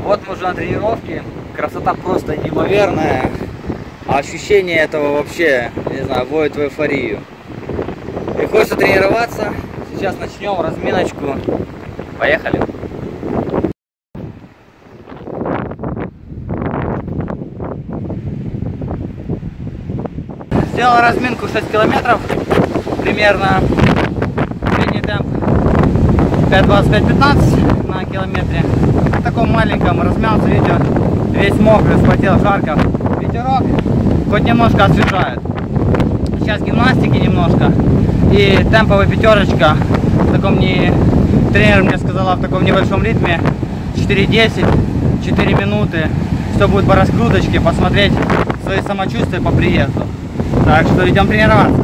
Вот мы уже на тренировке. Красота просто неимоверная. А ощущение этого вообще, не знаю, вводит в эйфорию. И хочется тренироваться. Сейчас начнем разминочку. Поехали. Сделал разминку 6 километров. Примерно средний темп 5:25-15 на километре. В таком маленьком размялся, видите, весь мокрый, вспотел, жарко. Ветерок хоть немножко освежает. Сейчас гимнастики немножко. И темповая пятерочка. В таком тренер мне сказала, в таком небольшом ритме. 4:10, 4 минуты. Все будет по раскруточке, посмотреть свои самочувствия по приезду. Так что идем тренироваться.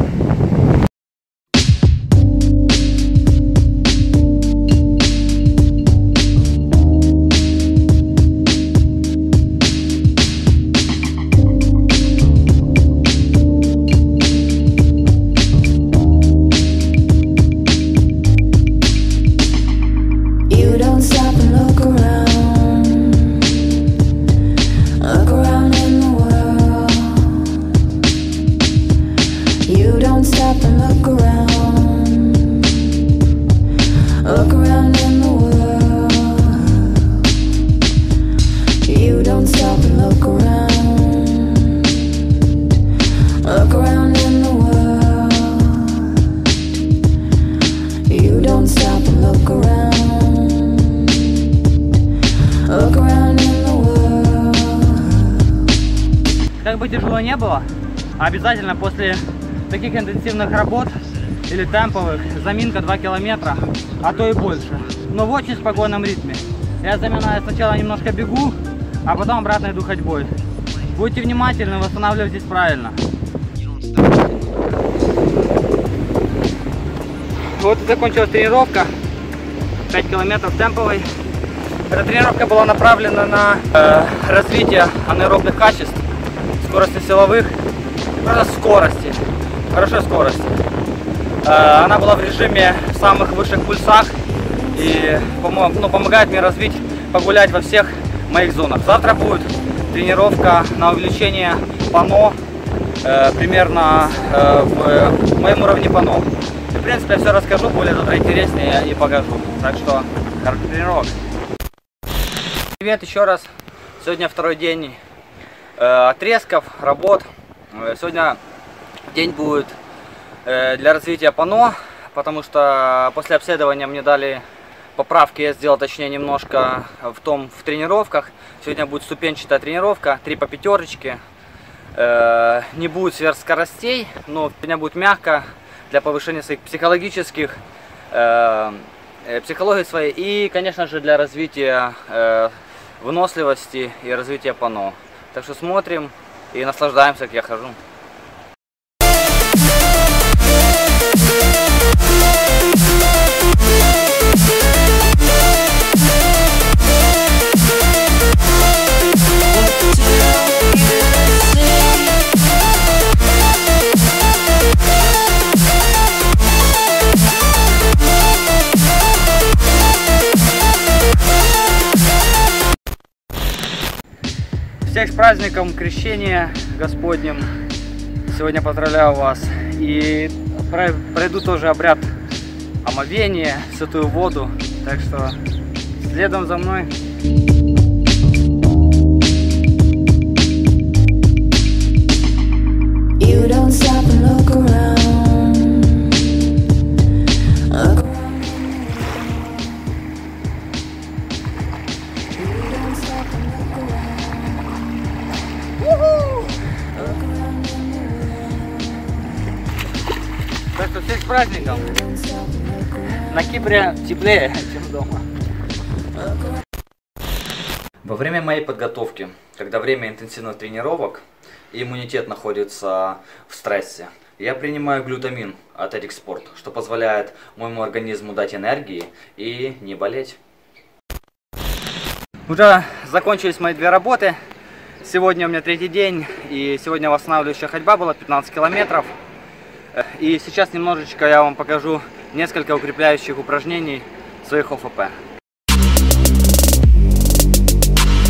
Как бы тяжело не было, обязательно после таких интенсивных работ или темповых заминка 2 километра, а то и больше. Но в очень спокойном ритме. Я заминаю, сначала немножко бегу, а потом обратно иду ходьбой. Будьте внимательны, восстанавливайтесь правильно. Вот и закончилась тренировка. 5 километров темповой. Эта тренировка была направлена на развитие анаэробных качеств, скорости силовых, просто скорости, хорошей скорости. Она была в режиме самых высших пульсах и помогает мне развить, погулять во всех моих зонах. Завтра будет тренировка на увеличение пано, примерно в моем уровне пано. И, в принципе, я все расскажу, более завтра интереснее и покажу. Так что, хороших тренировок. Привет еще раз. Сегодня второй день отрезков, работ. Сегодня день будет для развития пано, потому что после обследования мне дали поправки, я сделал точнее немножко в тренировках. Сегодня будет ступенчатая тренировка, 3 по пятерочке. Не будет сверхскоростей, но сегодня будет мягко для повышения своих психологических, психологии своей и, конечно же, для развития выносливости и развития пано. Так что смотрим и наслаждаемся, как я хожу. Всех с праздником Крещения Господним! Сегодня поздравляю вас и пройду тоже обряд омовения в святую воду, так что следом за мной. Так что всех с праздником! На Кипре теплее, чем дома. Во время моей подготовки, когда время интенсивных тренировок и иммунитет находится в стрессе, я принимаю глютамин от Eric Sport, что позволяет моему организму дать энергии и не болеть. Уже закончились мои 2 работы. Сегодня у меня 3-й день, и сегодня восстанавливающая ходьба была 15 километров. И сейчас немножечко я вам покажу несколько укрепляющих упражнений своих ОФП.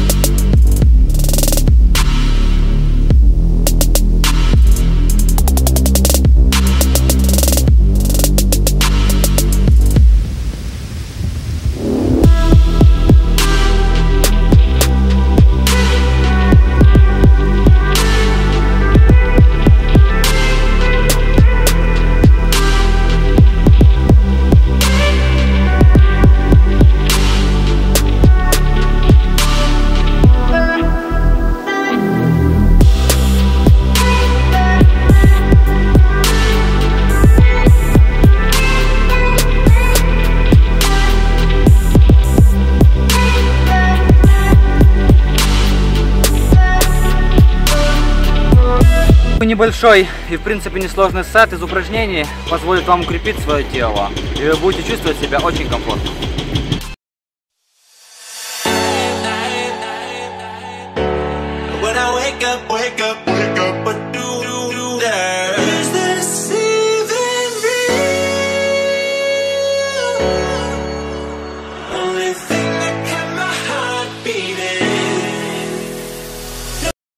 Небольшой и в принципе несложный сет из упражнений позволит вам укрепить свое тело, и вы будете чувствовать себя очень комфортно. When I wake up